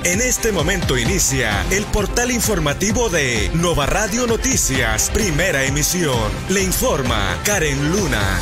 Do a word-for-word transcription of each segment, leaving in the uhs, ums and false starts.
En este momento inicia el portal informativo de Nova Radio Noticias, primera emisión. Le informa Karen Luna.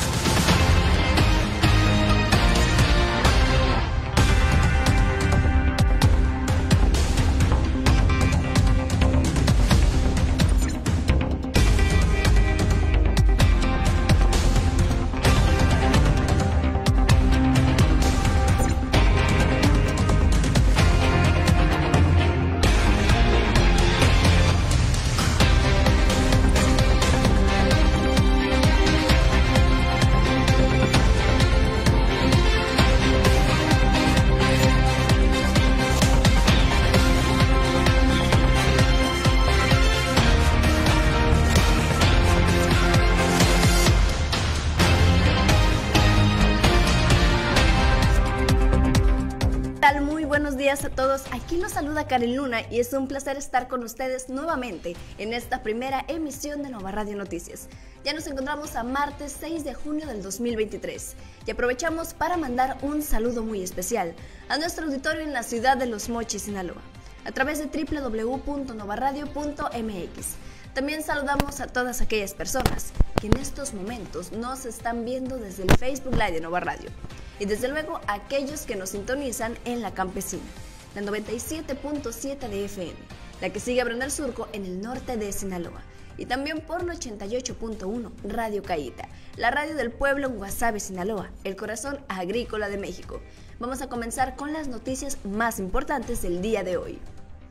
Buenos días a todos, aquí los saluda Karen Luna y es un placer estar con ustedes nuevamente en esta primera emisión de Nova Radio Noticias. Ya nos encontramos a martes seis de junio del dos mil veintitrés y aprovechamos para mandar un saludo muy especial a nuestro auditorio en la ciudad de Los Mochis, Sinaloa, a través de doble u doble u doble u punto nova radio punto m x. También saludamos a todas aquellas personas que en estos momentos nos están viendo desde el Facebook Live de Nova Radio. Y desde luego a aquellos que nos sintonizan en La Campesina, la noventa y siete punto siete de F M, la que sigue abriendo el surco en el norte de Sinaloa. Y también por la ochenta y ocho punto uno Radio Caíta, la radio del pueblo en Guasave, Sinaloa, el corazón agrícola de México. Vamos a comenzar con las noticias más importantes del día de hoy.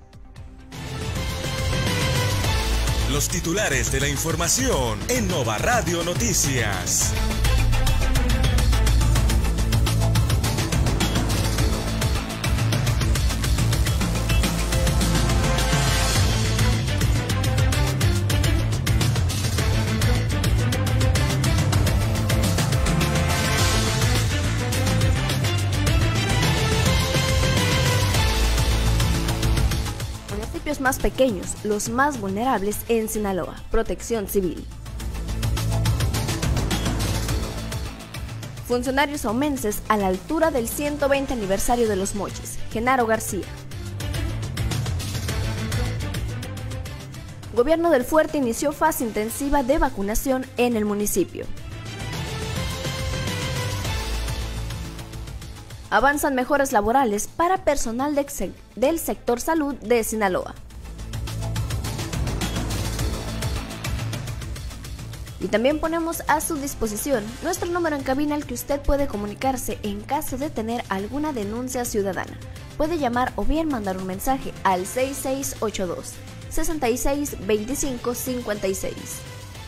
Los titulares de la información en Nova Radio Noticias. Más pequeños, los más vulnerables en Sinaloa. Protección Civil. Funcionarios aumenses a la altura del ciento veinte aniversario de Los Mochis. Genaro García. Gobierno del Fuerte inició fase intensiva de vacunación en el municipio. Avanzan mejoras laborales para personal de, del sector salud de Sinaloa. Y también ponemos a su disposición nuestro número en cabina al que usted puede comunicarse en caso de tener alguna denuncia ciudadana. Puede llamar o bien mandar un mensaje al seis seis ocho dos, seis seis dos cinco cinco seis.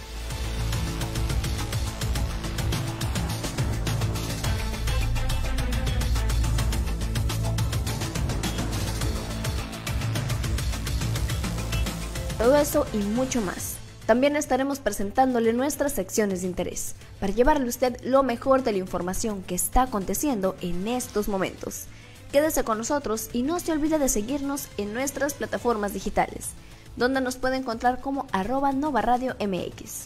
Todo eso y mucho más. También estaremos presentándole nuestras secciones de interés, para llevarle a usted lo mejor de la información que está aconteciendo en estos momentos. Quédese con nosotros y no se olvide de seguirnos en nuestras plataformas digitales, donde nos puede encontrar como arroba Nova Radio M X.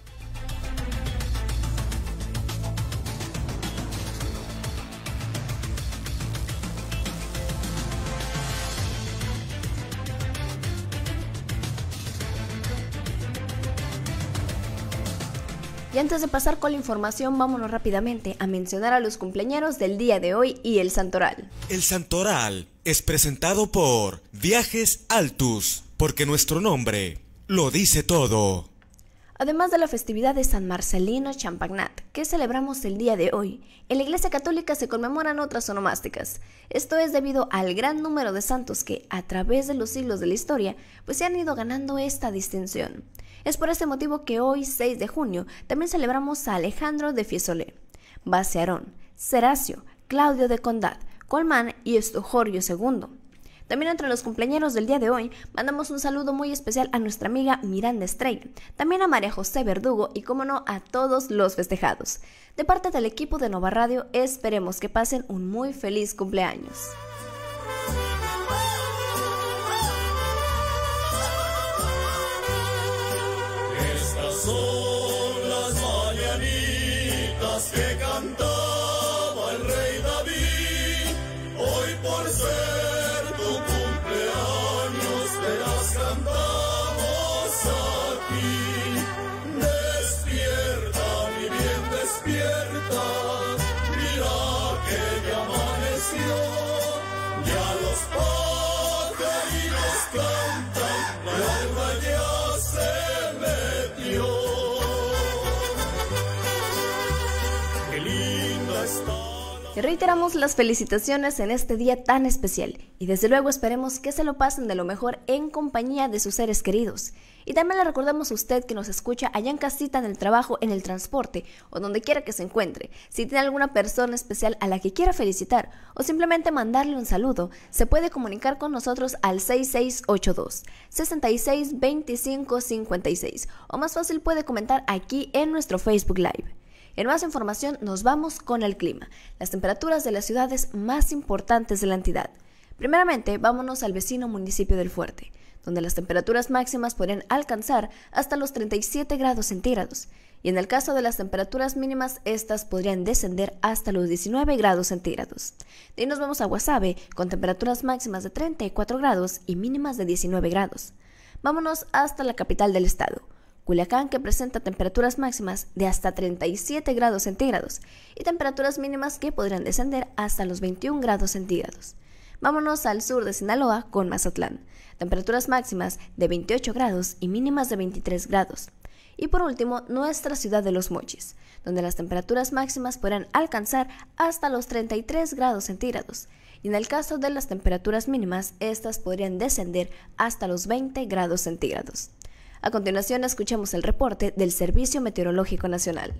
Y antes de pasar con la información, vámonos rápidamente a mencionar a los cumpleañeros del día de hoy y el santoral. El santoral es presentado por Viajes Altus, porque nuestro nombre lo dice todo. Además de la festividad de San Marcelino Champagnat, que celebramos el día de hoy, en la Iglesia Católica se conmemoran otras onomásticas. Esto es debido al gran número de santos que, a través de los siglos de la historia, pues se han ido ganando esta distinción. Es por este motivo que hoy, seis de junio, también celebramos a Alejandro de Fiesole, Bacearón, Seracio, Claudio de Condat, Colmán y Estojorio segundo. También entre los cumpleañeros del día de hoy, mandamos un saludo muy especial a nuestra amiga Miranda Estrella, también a María José Verdugo y, como no, a todos los festejados. De parte del equipo de Nova Radio, esperemos que pasen un muy feliz cumpleaños. Estas son las mañanitas que cantaba el rey David, hoy por ser tu cumpleaños. Le reiteramos las felicitaciones en este día tan especial y desde luego esperemos que se lo pasen de lo mejor en compañía de sus seres queridos. Y también le recordamos a usted que nos escucha allá en casita, en el trabajo, en el transporte o donde quiera que se encuentre. Si tiene alguna persona especial a la que quiera felicitar o simplemente mandarle un saludo, se puede comunicar con nosotros al seis seis ocho dos, seis seis dos cinco cinco seis o más fácil puede comentar aquí en nuestro Facebook Live. En más información nos vamos con el clima, las temperaturas de las ciudades más importantes de la entidad. Primeramente, vámonos al vecino municipio del Fuerte, donde las temperaturas máximas podrían alcanzar hasta los treinta y siete grados centígrados, y en el caso de las temperaturas mínimas, estas podrían descender hasta los diecinueve grados centígrados. De ahí nos vamos a Guasave, con temperaturas máximas de treinta y cuatro grados y mínimas de diecinueve grados. Vámonos hasta la capital del estado, Culiacán, que presenta temperaturas máximas de hasta treinta y siete grados centígrados y temperaturas mínimas que podrían descender hasta los veintiún grados centígrados. Vámonos al sur de Sinaloa con Mazatlán, temperaturas máximas de veintiocho grados y mínimas de veintitrés grados. Y por último, nuestra ciudad de Los Mochis, donde las temperaturas máximas podrán alcanzar hasta los treinta y tres grados centígrados. Y en el caso de las temperaturas mínimas, estas podrían descender hasta los veinte grados centígrados. A continuación, escuchemos el reporte del Servicio Meteorológico Nacional.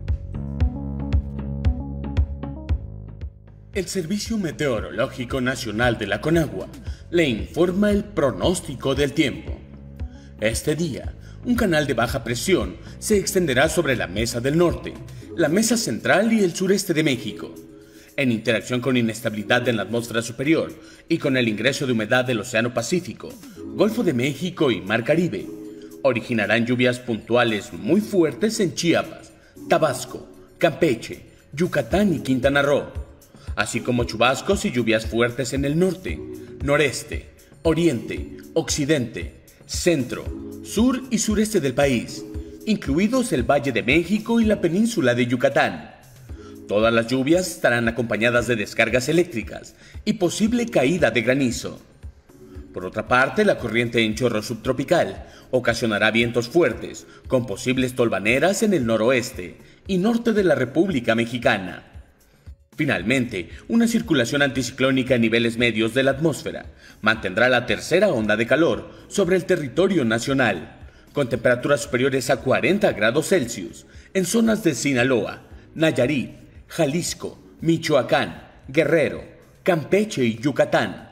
El Servicio Meteorológico Nacional de la Conagua le informa el pronóstico del tiempo. Este día, un canal de baja presión se extenderá sobre la Mesa del Norte, la Mesa Central y el sureste de México. En interacción con inestabilidad en la atmósfera superior y con el ingreso de humedad del Océano Pacífico, Golfo de México y Mar Caribe, originarán lluvias puntuales muy fuertes en Chiapas, Tabasco, Campeche, Yucatán y Quintana Roo, así como chubascos y lluvias fuertes en el norte, noreste, oriente, occidente, centro, sur y sureste del país, incluidos el Valle de México y la península de Yucatán. Todas las lluvias estarán acompañadas de descargas eléctricas y posible caída de granizo. Por otra parte, la corriente en chorro subtropical ocasionará vientos fuertes, con posibles tolvaneras en el noroeste y norte de la República Mexicana. Finalmente, una circulación anticiclónica en niveles medios de la atmósfera mantendrá la tercera onda de calor sobre el territorio nacional, con temperaturas superiores a cuarenta grados Celsius en zonas de Sinaloa, Nayarit, Jalisco, Michoacán, Guerrero, Campeche y Yucatán.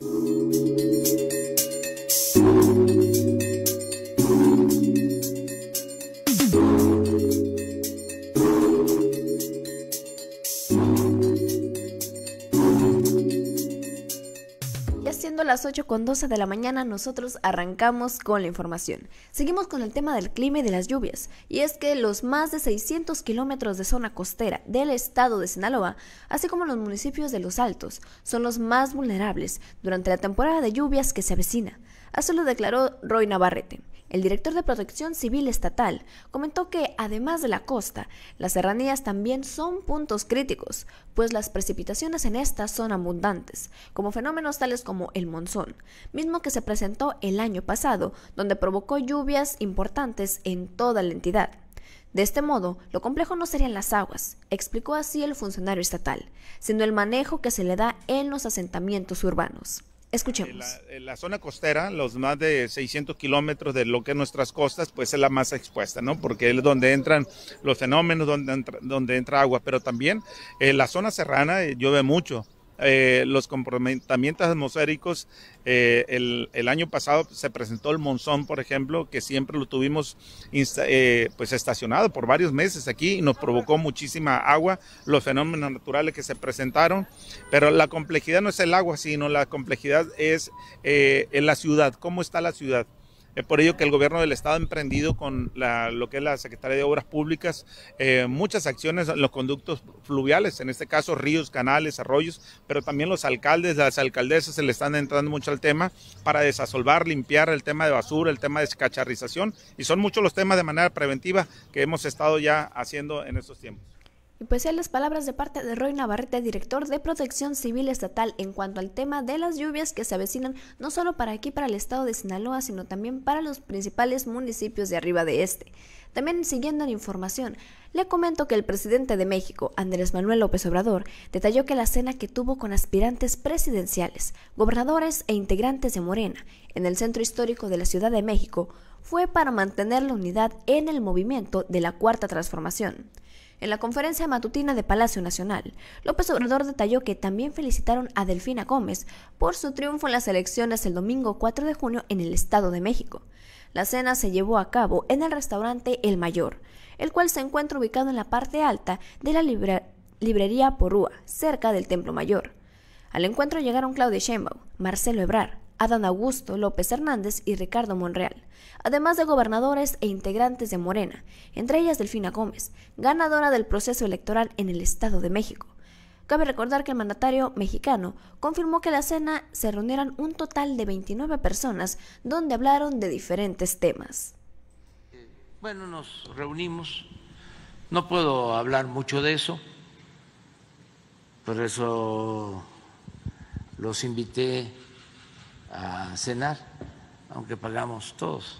Siendo las ocho con doce de la mañana, nosotros arrancamos con la información. Seguimos con el tema del clima y de las lluvias, y es que los más de seiscientos kilómetros de zona costera del estado de Sinaloa, así como los municipios de Los Altos, son los más vulnerables durante la temporada de lluvias que se avecina. Así lo declaró Roy Navarrete. El director de Protección Civil Estatal comentó que, además de la costa, las serranías también son puntos críticos, pues las precipitaciones en estas son abundantes, como fenómenos tales como el monzón, mismo que se presentó el año pasado, donde provocó lluvias importantes en toda la entidad. De este modo, lo complejo no serían las aguas, explicó así el funcionario estatal, sino el manejo que se le da en los asentamientos urbanos. Escuchemos. La, la zona costera, los más de seiscientos kilómetros de lo que es nuestras costas, pues es la más expuesta, ¿no? Porque es donde entran los fenómenos, donde entra, donde entra agua, pero también eh, la zona serrana eh, llueve mucho. Eh, los comportamientos atmosféricos, eh, el, el año pasado se presentó el monzón, por ejemplo, que siempre lo tuvimos insta, eh, pues estacionado por varios meses aquí y nos provocó muchísima agua, los fenómenos naturales que se presentaron, pero la complejidad no es el agua, sino la complejidad es eh, en la ciudad, cómo está la ciudad. Es por ello que el gobierno del estado ha emprendido con la, lo que es la Secretaría de Obras Públicas eh, muchas acciones en los conductos fluviales, en este caso ríos, canales, arroyos, pero también los alcaldes, las alcaldesas se le están entrando mucho al tema para desasolvar, limpiar el tema de basura, el tema de descacharrización, y son muchos los temas de manera preventiva que hemos estado ya haciendo en estos tiempos. Y pues hay las palabras de parte de Roy Navarrete, director de Protección Civil Estatal, en cuanto al tema de las lluvias que se avecinan no solo para aquí, para el estado de Sinaloa, sino también para los principales municipios de arriba de este. También siguiendo la información, le comento que el presidente de México, Andrés Manuel López Obrador, detalló que la cena que tuvo con aspirantes presidenciales, gobernadores e integrantes de Morena en el centro histórico de la Ciudad de México fue para mantener la unidad en el movimiento de la Cuarta Transformación. En la conferencia matutina de Palacio Nacional, López Obrador detalló que también felicitaron a Delfina Gómez por su triunfo en las elecciones el domingo cuatro de junio en el Estado de México. La cena se llevó a cabo en el restaurante El Mayor, el cual se encuentra ubicado en la parte alta de la libre- librería Porrúa, cerca del Templo Mayor. Al encuentro llegaron Claudia Sheinbaum, Marcelo Ebrard, Adán Augusto López Hernández y Ricardo Monreal, además de gobernadores e integrantes de Morena, entre ellas Delfina Gómez, ganadora del proceso electoral en el Estado de México. Cabe recordar que el mandatario mexicano confirmó que la cena se reunieran un total de veintinueve personas, donde hablaron de diferentes temas. Bueno, nos reunimos, no puedo hablar mucho de eso, por eso los invité a cenar, aunque pagamos todos.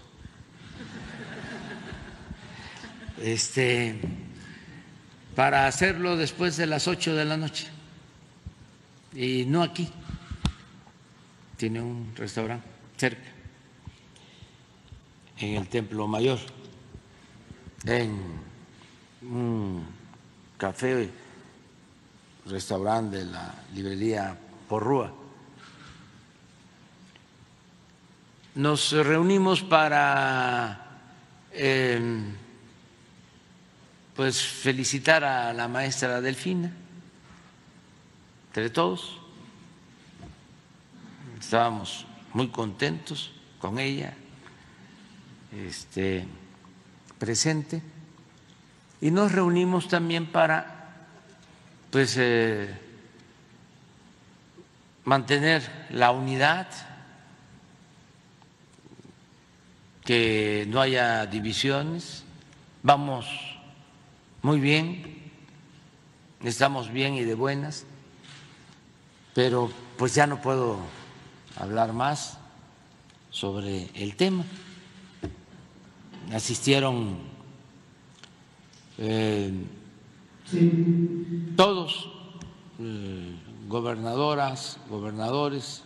Este, para hacerlo después de las ocho de la noche y no aquí. Tiene un restaurante cerca, en el Templo Mayor, en un café, restaurante de la librería Porrúa. Nos reunimos para eh, pues felicitar a la maestra Delfina, entre todos. Estábamos muy contentos con ella, este, presente, y nos reunimos también para pues eh, mantener la unidad, que no haya divisiones. Vamos muy bien, estamos bien y de buenas, pero pues ya no puedo hablar más sobre el tema. Asistieron eh, sí. todos, eh, gobernadoras, gobernadores.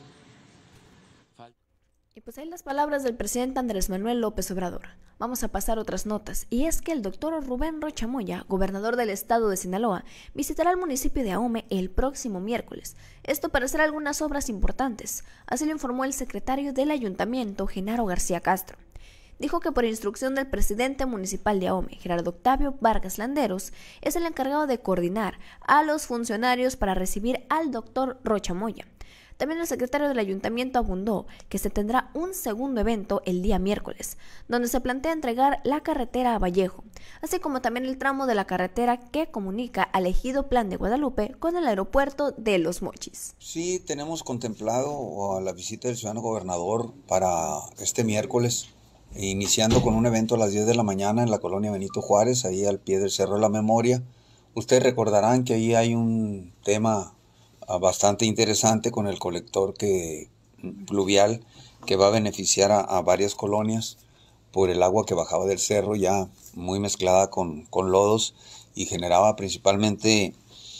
Y pues ahí las palabras del presidente Andrés Manuel López Obrador. Vamos a pasar otras notas, y es que el doctor Rubén Rocha Moya, gobernador del estado de Sinaloa, visitará el municipio de Ahome el próximo miércoles, esto para hacer algunas obras importantes, así lo informó el secretario del ayuntamiento, Genaro García Castro. Dijo que por instrucción del presidente municipal de Ahome, Gerardo Octavio Vargas Landeros, es el encargado de coordinar a los funcionarios para recibir al doctor Rocha Moya. También el secretario del ayuntamiento abundó que se tendrá un segundo evento el día miércoles, donde se plantea entregar la carretera a Vallejo, así como también el tramo de la carretera que comunica al ejido Plan de Guadalupe con el aeropuerto de Los Mochis. Sí, tenemos contemplado la visita del ciudadano gobernador para este miércoles, iniciando con un evento a las diez de la mañana en la colonia Benito Juárez, ahí al pie del Cerro de la Memoria. Ustedes recordarán que ahí hay un tema bastante interesante con el colector que, pluvial que va a beneficiar a, a varias colonias por el agua que bajaba del cerro, ya muy mezclada con, con lodos, y generaba principalmente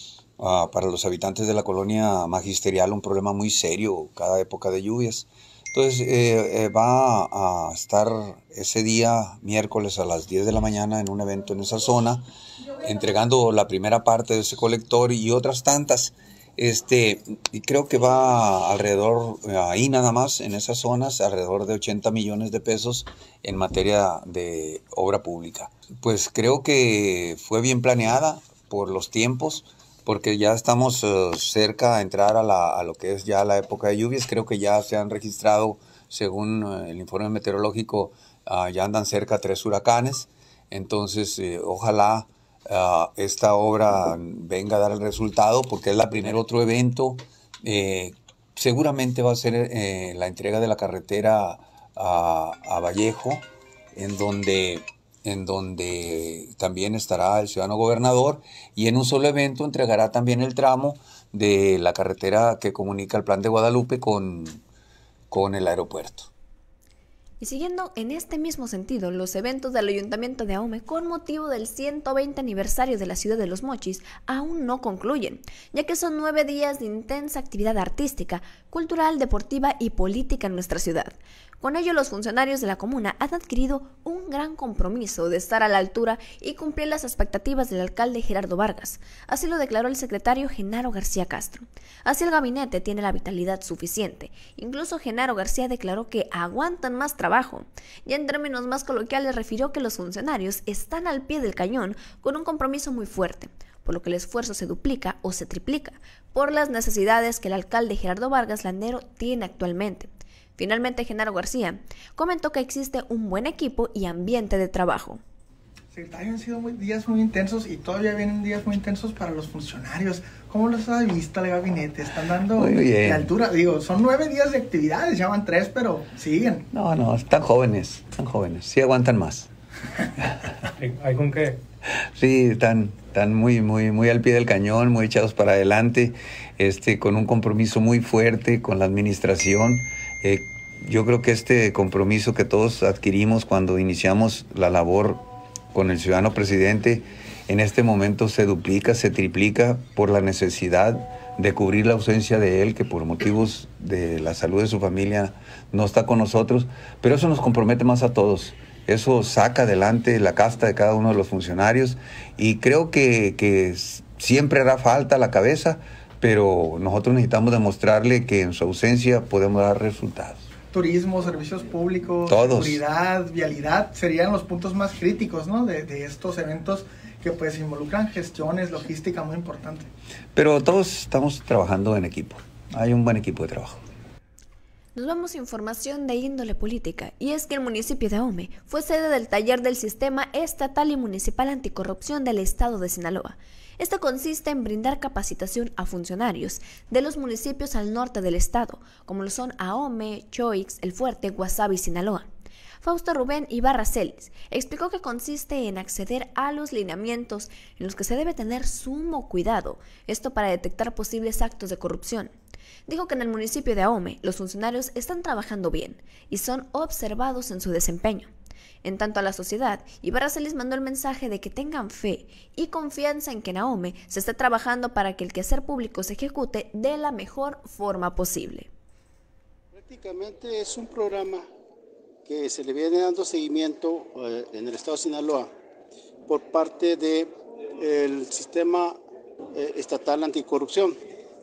uh, para los habitantes de la colonia magisterial un problema muy serio cada época de lluvias. Entonces eh, eh, va a estar ese día miércoles a las diez de la mañana en un evento en esa zona, entregando la primera parte de ese colector y otras tantas. Este, y creo que va alrededor, ahí nada más, en esas zonas, alrededor de ochenta millones de pesos en materia de obra pública. Pues creo que fue bien planeada por los tiempos, porque ya estamos uh, cerca a entrar a, la, a lo que es ya la época de lluvias. Creo que ya se han registrado, según uh, el informe meteorológico, uh, ya andan cerca tres huracanes. Entonces, eh, ojalá Uh, esta obra venga a dar el resultado, porque es la primer otro evento. Eh, seguramente va a ser eh, la entrega de la carretera a, a Vallejo, en donde en donde también estará el ciudadano gobernador, y en un solo evento entregará también el tramo de la carretera que comunica el Plan de Guadalupe con, con el aeropuerto. Y siguiendo en este mismo sentido, los eventos del Ayuntamiento de Ahome con motivo del ciento veinte aniversario de la ciudad de Los Mochis aún no concluyen, ya que son nueve días de intensa actividad artística, cultural, deportiva y política en nuestra ciudad. Con ello, los funcionarios de la comuna han adquirido un gran compromiso de estar a la altura y cumplir las expectativas del alcalde Gerardo Vargas. Así lo declaró el secretario Genaro García Castro. Así el gabinete tiene la vitalidad suficiente. Incluso Genaro García declaró que aguantan más trabajo. Y en términos más coloquiales refirió que los funcionarios están al pie del cañón con un compromiso muy fuerte, por lo que el esfuerzo se duplica o se triplica por las necesidades que el alcalde Gerardo Vargas Landero tiene actualmente. Finalmente, Genaro García comentó que existe un buen equipo y ambiente de trabajo. Secretario, han sido muy, días muy intensos y todavía vienen días muy intensos para los funcionarios. ¿Cómo los ha visto el gabinete? ¿Están dando la altura? Digo, son nueve días de actividades, ya van tres, pero siguen. No, no, están jóvenes, están jóvenes, sí aguantan más. ¿Hay con qué? Sí, están, están muy, muy, muy al pie del cañón, muy echados para adelante, este, con un compromiso muy fuerte con la administración. Eh, yo creo que este compromiso que todos adquirimos cuando iniciamos la labor con el ciudadano presidente, en este momento se duplica, se triplica por la necesidad de cubrir la ausencia de él, que por motivos de la salud de su familia no está con nosotros, pero eso nos compromete más a todos. Eso saca adelante la casta de cada uno de los funcionarios, y creo que, que siempre hará falta la cabeza, pero nosotros necesitamos demostrarle que en su ausencia podemos dar resultados. Turismo, servicios públicos, Todos. seguridad, vialidad, serían los puntos más críticos, ¿no? de, de estos eventos que pues involucran gestiones, logística muy importante. Pero todos estamos trabajando en equipo, hay un buen equipo de trabajo. Nos vamos a información de índole política, y es que el municipio de Ahome fue sede del taller del Sistema Estatal y Municipal Anticorrupción del Estado de Sinaloa. Esto consiste en brindar capacitación a funcionarios de los municipios al norte del estado, como lo son Ahome, Choix, El Fuerte, Guasave y Sinaloa. Fausto Rubén Ibarra Celis explicó que consiste en acceder a los lineamientos en los que se debe tener sumo cuidado, esto para detectar posibles actos de corrupción. Dijo que en el municipio de Ahome los funcionarios están trabajando bien y son observados en su desempeño. En tanto a la sociedad, Ibarra Celis mandó el mensaje de que tengan fe y confianza en que en Ahome se esté trabajando para que el quehacer público se ejecute de la mejor forma posible. Prácticamente es un programa que se le viene dando seguimiento eh, en el estado de Sinaloa por parte del Sistema eh, Estatal Anticorrupción,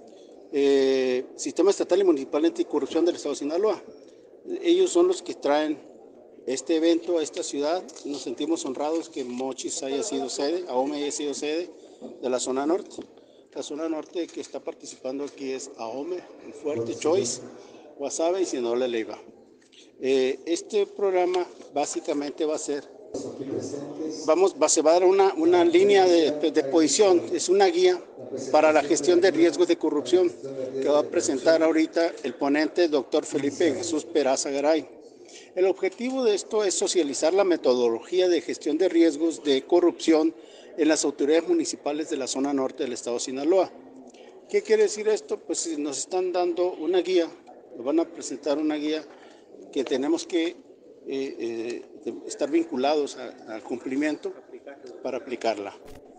eh, Sistema Estatal y Municipal Anticorrupción del estado de Sinaloa. Ellos son los que traen este evento a esta ciudad. Nos sentimos honrados que Mochis haya sido sede, Ahome haya sido sede de la zona norte. La zona norte que está participando aquí es Ahome, El Fuerte, Choix, Guasave y Sinaloa Leiva. Eh, este programa básicamente va a ser, vamos, va, se va a dar una, una línea de, de posición, es una guía para la gestión de riesgos de corrupción que va a presentar ahorita el ponente, el doctor Felipe Jesús Peraza Garay. El objetivo de esto es socializar la metodología de gestión de riesgos de corrupción en las autoridades municipales de la zona norte del estado de Sinaloa. ¿Qué quiere decir esto? Pues nos están dando una guía, nos van a presentar una guía que tenemos que eh, eh, estar vinculados a, al cumplimiento para aplicarla.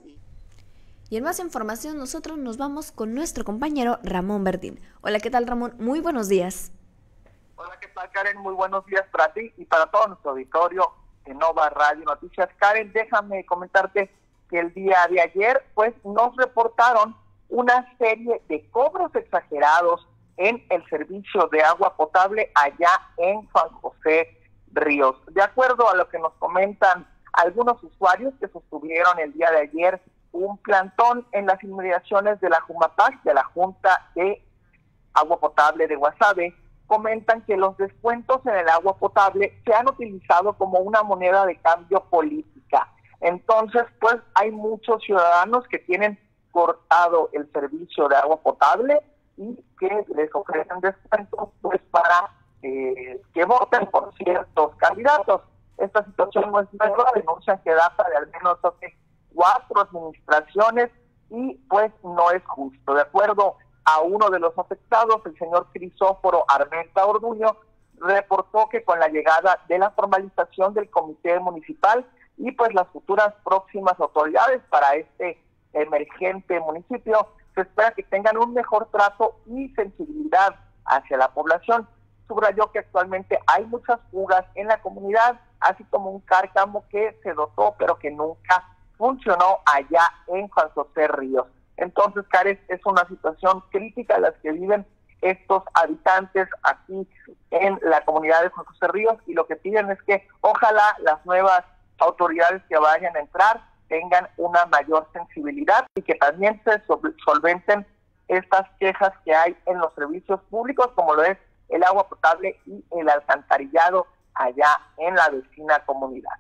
Y en más información nosotros nos vamos con nuestro compañero Ramón Verdín. Hola, ¿qué tal, Ramón? Muy buenos días. Hola, ¿qué tal, Karen? Muy buenos días para ti y para todo nuestro auditorio de Nova Radio Noticias. Karen, déjame comentarte que el día de ayer pues nos reportaron una serie de cobros exagerados en el servicio de agua potable allá en San José Ríos. De acuerdo a lo que nos comentan algunos usuarios que sostuvieron el día de ayer un plantón en las inmediaciones de la Jumapac, de la Junta de Agua Potable de Guasave, comentan que los descuentos en el agua potable se han utilizado como una moneda de cambio política. Entonces, pues hay muchos ciudadanos que tienen cortado el servicio de agua potable y que les ofrecen descuentos pues para eh, que voten por ciertos candidatos. esta situación no es nueva, denuncian que data de al menos hace cuatro administraciones y pues no es justo. De acuerdo a uno de los afectados, el señor Crisóforo Armenta Orduño, reportó que con la llegada de la formalización del comité municipal y pues las futuras próximas autoridades para este emergente municipio, se espera que tengan un mejor trato y sensibilidad hacia la población. Subrayó que actualmente hay muchas fugas en la comunidad, así como un cárcamo que se dotó pero que nunca funcionó allá en Juan José Ríos. Entonces, Karen, es una situación crítica la que viven estos habitantes aquí en la comunidad de Juan José Ríos, y lo que piden es que ojalá las nuevas autoridades que vayan a entrar tengan una mayor sensibilidad y que también se solventen estas quejas que hay en los servicios públicos, como lo es el agua potable y el alcantarillado allá en la vecina comunidad.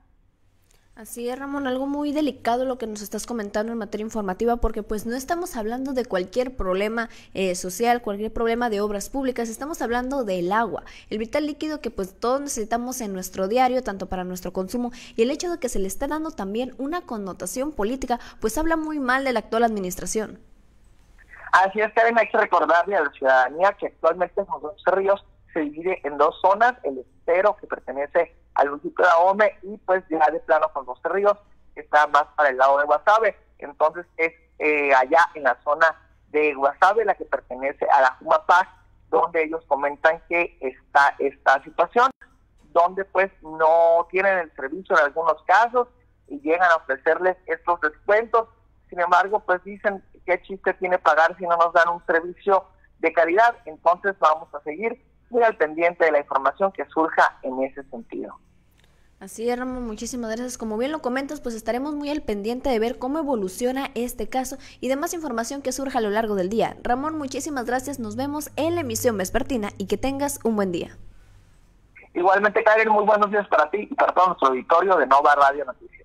Así es, Ramón, algo muy delicado lo que nos estás comentando en materia informativa, porque pues no estamos hablando de cualquier problema eh, social, cualquier problema de obras públicas, estamos hablando del agua, el vital líquido que pues todos necesitamos en nuestro diario, tanto para nuestro consumo, y el hecho de que se le esté dando también una connotación política, pues habla muy mal de la actual administración. Así es, Karen, hay que recordarle a la ciudadanía que actualmente Juan José Ríos se divide en dos zonas, el estero, que pertenece al municipio de Ahome, y pues ya de plano Juan José Ríos, que está más para el lado de Guasave. Entonces es eh, allá en la zona de Guasave, la que pertenece a la Jumapaz, donde ellos comentan que está esta situación, donde pues no tienen el servicio en algunos casos y llegan a ofrecerles estos descuentos. Sin embargo, pues dicen, ¿qué chiste tiene pagar si no nos dan un servicio de calidad? Entonces vamos a seguir muy al pendiente de la información que surja en ese sentido. Así es, Ramón, muchísimas gracias. Como bien lo comentas, pues estaremos muy al pendiente de ver cómo evoluciona este caso y demás información que surja a lo largo del día. Ramón, muchísimas gracias, nos vemos en la emisión vespertina y que tengas un buen día. Igualmente, Karen, muy buenos días para ti y para todo nuestro auditorio de Nova Radio Noticias.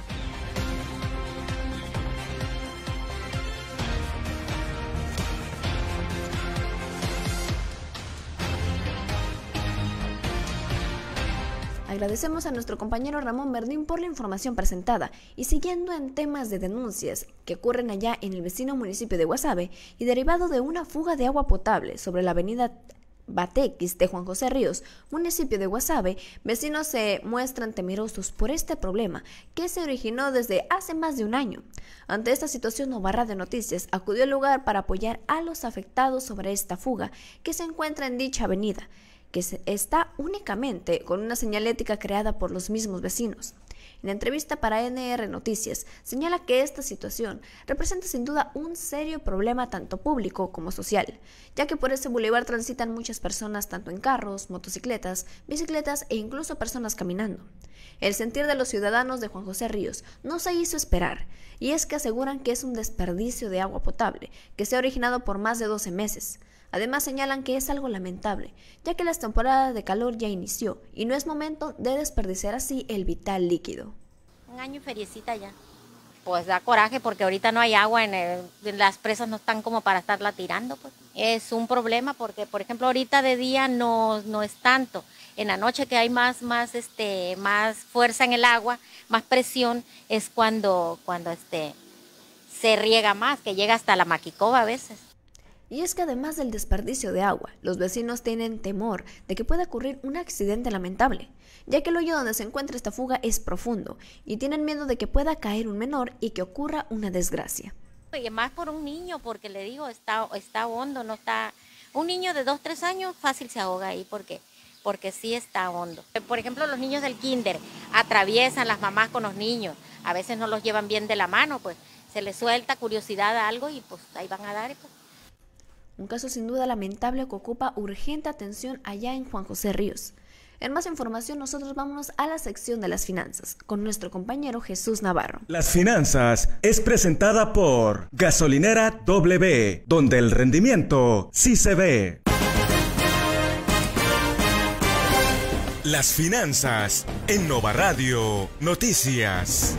Agradecemos a nuestro compañero Ramón Verdín por la información presentada, y siguiendo en temas de denuncias que ocurren allá en el vecino municipio de Guasave y derivado de una fuga de agua potable sobre la avenida Batequis de Juan José Ríos, municipio de Guasave, vecinos se muestran temerosos por este problema que se originó desde hace más de un año. Ante esta situación, Nova Radio Noticias acudió al lugar para apoyar a los afectados sobre esta fuga que se encuentra en dicha avenida, que está únicamente con una señalética creada por los mismos vecinos. En la entrevista para N R Noticias, señala que esta situación representa sin duda un serio problema tanto público como social, ya que por ese bulevar transitan muchas personas tanto en carros, motocicletas, bicicletas e incluso personas caminando. El sentir de los ciudadanos de Juan José Ríos no se hizo esperar, y es que aseguran que es un desperdicio de agua potable que se ha originado por más de doce meses. Además señalan que es algo lamentable, ya que la temporada de calor ya inició y no es momento de desperdiciar así el vital líquido. Un año y feriecita ya. Pues da coraje porque ahorita no hay agua, en el, las presas no están como para estarla tirando. Pues. Es un problema porque, por ejemplo, ahorita de día no, no es tanto. En la noche que hay más, más, este, más fuerza en el agua, más presión, es cuando, cuando este, se riega más, que llega hasta la Maquicoba a veces. Y es que además del desperdicio de agua, los vecinos tienen temor de que pueda ocurrir un accidente lamentable, ya que el hoyo donde se encuentra esta fuga es profundo y tienen miedo de que pueda caer un menor y que ocurra una desgracia. Y más por un niño, porque le digo, está, está hondo, no está... Un niño de dos, tres años fácil se ahoga ahí porque, porque sí está hondo. Por ejemplo, los niños del kinder atraviesan las mamás con los niños, a veces no los llevan bien de la mano, pues se les suelta curiosidad a algo y pues ahí van a dar. Pues. Un caso sin duda lamentable que ocupa urgente atención allá en Juan José Ríos. En más información, nosotros vámonos a la sección de las finanzas con nuestro compañero Jesús Navarro. Las finanzas es presentada por Gasolinera doble B, donde el rendimiento sí se ve. Las finanzas en Nova Radio Noticias.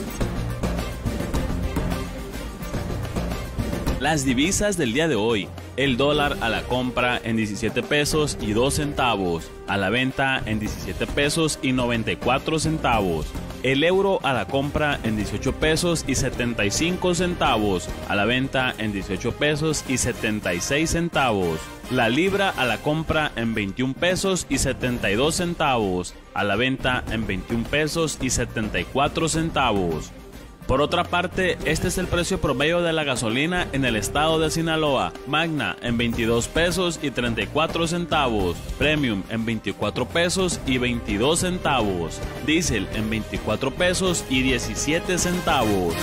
Las divisas del día de hoy. El dólar a la compra en diecisiete pesos y dos centavos, a la venta en diecisiete pesos y noventa y cuatro centavos. El euro a la compra en dieciocho pesos y setenta y cinco centavos, a la venta en dieciocho pesos y setenta y seis centavos. La libra a la compra en veintiún pesos y setenta y dos centavos, a la venta en veintiún pesos y setenta y cuatro centavos. Por otra parte, este es el precio promedio de la gasolina en el estado de Sinaloa. Magna en veintidós pesos y treinta y cuatro centavos. Premium en veinticuatro pesos y veintidós centavos. Diesel en veinticuatro pesos y diecisiete centavos.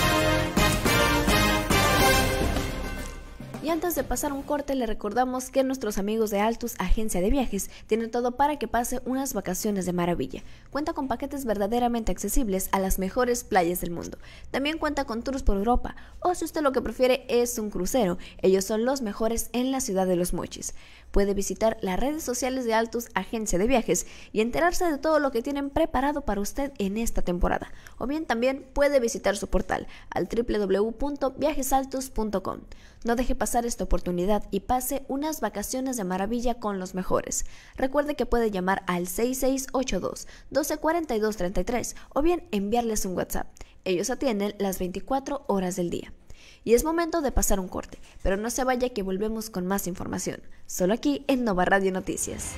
Y antes de pasar un corte, le recordamos que nuestros amigos de Altus Agencia de Viajes tienen todo para que pase unas vacaciones de maravilla. Cuenta con paquetes verdaderamente accesibles a las mejores playas del mundo. También cuenta con tours por Europa, o si usted lo que prefiere es un crucero, ellos son los mejores en la ciudad de Los Mochis. Puede visitar las redes sociales de Altus Agencia de Viajes y enterarse de todo lo que tienen preparado para usted en esta temporada. O bien también puede visitar su portal al doble u doble u doble u punto viajesaltus punto com. No deje pasar esta oportunidad y pase unas vacaciones de maravilla con los mejores. Recuerde que puede llamar al seis seis ocho dos, doce cuarenta y dos treinta y tres o bien enviarles un WhatsApp. Ellos atienden las veinticuatro horas del día. Y es momento de pasar un corte, pero no se vaya que volvemos con más información, solo aquí en Nova Radio Noticias.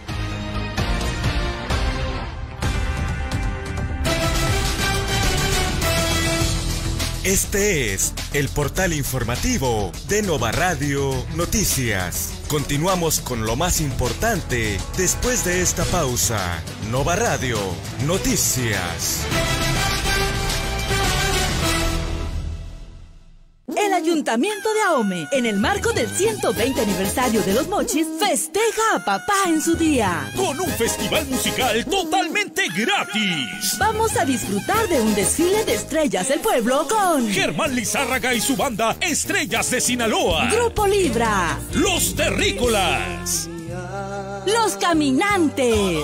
Este es el portal informativo de Nova Radio Noticias. Continuamos con lo más importante después de esta pausa. Nova Radio Noticias. El Ayuntamiento de Ahome, en el marco del ciento veinte aniversario de Los Mochis, festeja a papá en su día. Con un festival musical totalmente gratis. Vamos a disfrutar de un desfile de estrellas del pueblo con Germán Lizárraga y su banda Estrellas de Sinaloa. Grupo Libra. Los Terrícolas. Los Caminantes.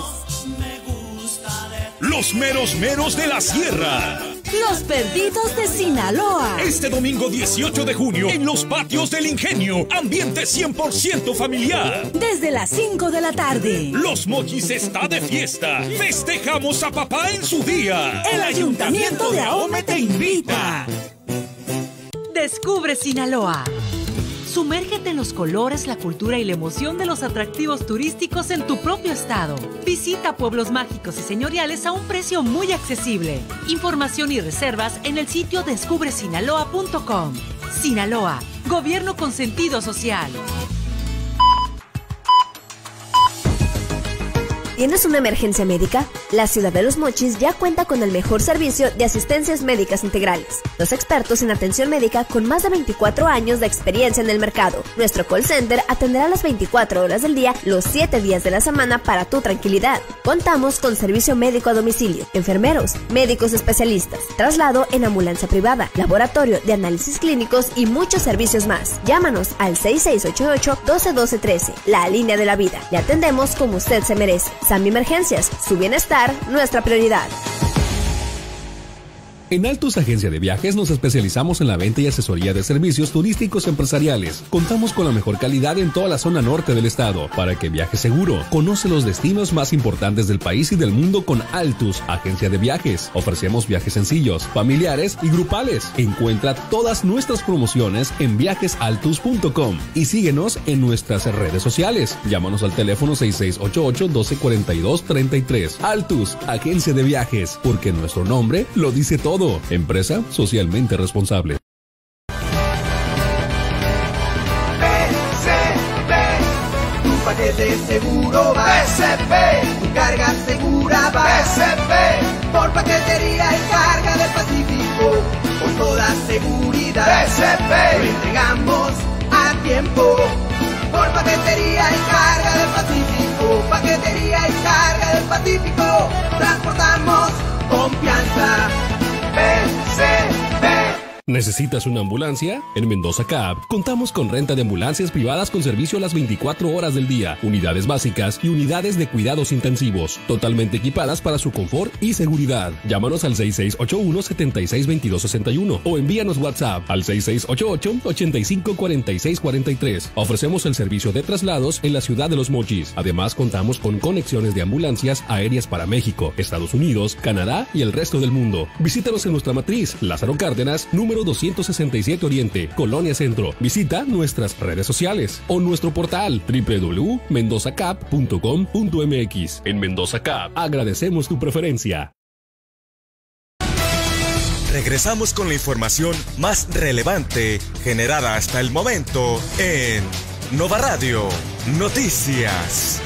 Los Meros Meros de la Sierra. Los Perdidos de Sinaloa. Este domingo dieciocho de junio en los patios del Ingenio. Ambiente cien por ciento familiar. Desde las cinco de la tarde. Los Mochis está de fiesta. Festejamos a papá en su día. El Ayuntamiento de Ahome te invita. Descubre Sinaloa. Sumérgete en los colores, la cultura y la emoción de los atractivos turísticos en tu propio estado. Visita pueblos mágicos y señoriales a un precio muy accesible. Información y reservas en el sitio descubre sinaloa punto com. Sinaloa, gobierno con sentido social. ¿Tienes una emergencia médica? La ciudad de Los Mochis ya cuenta con el mejor servicio de asistencias médicas integrales. Los expertos en atención médica con más de veinticuatro años de experiencia en el mercado. Nuestro call center atenderá las veinticuatro horas del día, los siete días de la semana para tu tranquilidad. Contamos con servicio médico a domicilio, enfermeros, médicos especialistas, traslado en ambulancia privada, laboratorio de análisis clínicos y muchos servicios más. Llámanos al seis seis ocho ocho, doce doce trece, la línea de la vida. Le atendemos como usted se merece. Sammy Emergencias, su bienestar, nuestra prioridad. En Altus Agencia de Viajes nos especializamos en la venta y asesoría de servicios turísticos empresariales. Contamos con la mejor calidad en toda la zona norte del estado para que viajes seguro. Conoce los destinos más importantes del país y del mundo con Altus Agencia de Viajes. Ofrecemos viajes sencillos, familiares y grupales. Encuentra todas nuestras promociones en viajes altus punto com y síguenos en nuestras redes sociales. Llámanos al teléfono seis seis ocho ocho, doce cuarenta y dos treinta y tres. Altus Agencia de Viajes, porque nuestro nombre lo dice todo. Empresa socialmente responsable. B C P, tu paquete seguro va. B C P, tu carga segura va. B C P, por paquetería y carga del Pacífico, con toda seguridad. B C P, lo entregamos a tiempo. Por paquetería y carga del Pacífico, paquetería y carga del Pacífico, transportamos confianza. B C P. ¿Necesitas una ambulancia? En Mendoza Cab contamos con renta de ambulancias privadas con servicio a las veinticuatro horas del día, unidades básicas y unidades de cuidados intensivos, totalmente equipadas para su confort y seguridad. Llámanos al seis seis ocho uno, siete seis dos dos seis uno o envíanos WhatsApp al seis seis ocho ocho, ocho cinco cuatro seis cuatro tres. Ofrecemos el servicio de traslados en la ciudad de Los Mochis. Además, contamos con conexiones de ambulancias aéreas para México, Estados Unidos, Canadá y el resto del mundo. Visítanos en nuestra matriz, Lázaro Cárdenas, número doscientos sesenta y siete Oriente, Colonia Centro. Visita nuestras redes sociales o nuestro portal doble u doble u doble u punto mendoza cap punto com punto m x. En Mendoza Cap agradecemos tu preferencia. Regresamos con la información más relevante generada hasta el momento en Nova Radio Noticias.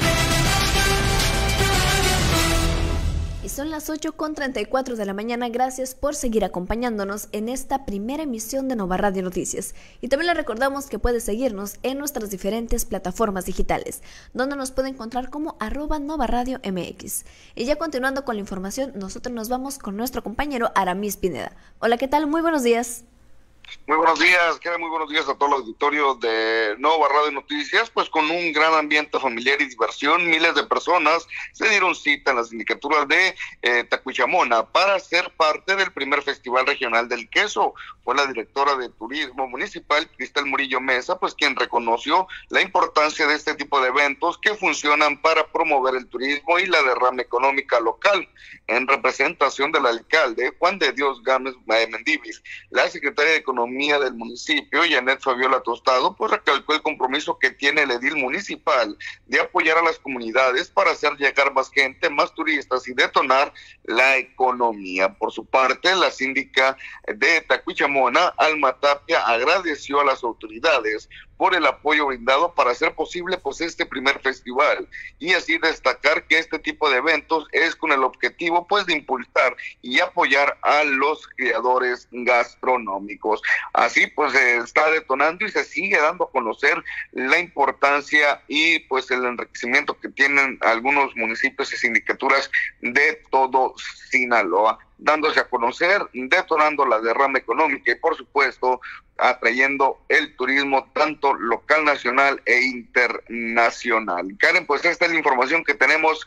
Son las ocho con treinta y cuatro de la mañana. Gracias por seguir acompañándonos en esta primera emisión de Nova Radio Noticias. Y también les recordamos que puede seguirnos en nuestras diferentes plataformas digitales, donde nos puede encontrar como arroba Nova Radio M X. Y ya continuando con la información, nosotros nos vamos con nuestro compañero Aramis Pineda. Hola, ¿qué tal? Muy buenos días. Muy buenos días, queda muy buenos días a todo el auditorio de Nova Radio Noticias, pues con un gran ambiente familiar y diversión, miles de personas se dieron cita en las sindicaturas de eh, Tacuichamona para ser parte del primer Festival Regional del Queso. Fue la directora de Turismo Municipal, Cristal Murillo Mesa, pues quien reconoció la importancia de este tipo de eventos que funcionan para promover el turismo y la derrama económica local. En representación del alcalde Juan de Dios Gámez Mendívis, la secretaria de Economía del municipio, Janet Fabiola Tostado, pues recalcó el compromiso que tiene el edil municipal de apoyar a las comunidades para hacer llegar más gente, más turistas y detonar la economía. Por su parte, la síndica de Tacuichamona, Alma Tapia, agradeció a las autoridades por el apoyo brindado para hacer posible pues este primer festival y así destacar que este tipo de eventos es con el objetivo pues de impulsar y apoyar a los creadores gastronómicos. Así pues se está detonando y se sigue dando a conocer la importancia y pues el enriquecimiento que tienen algunos municipios y sindicaturas de todo Sinaloa, dándose a conocer, detonando la derrama económica y por supuesto atrayendo el turismo tanto local, nacional e internacional. Karen, pues esta es la información que tenemos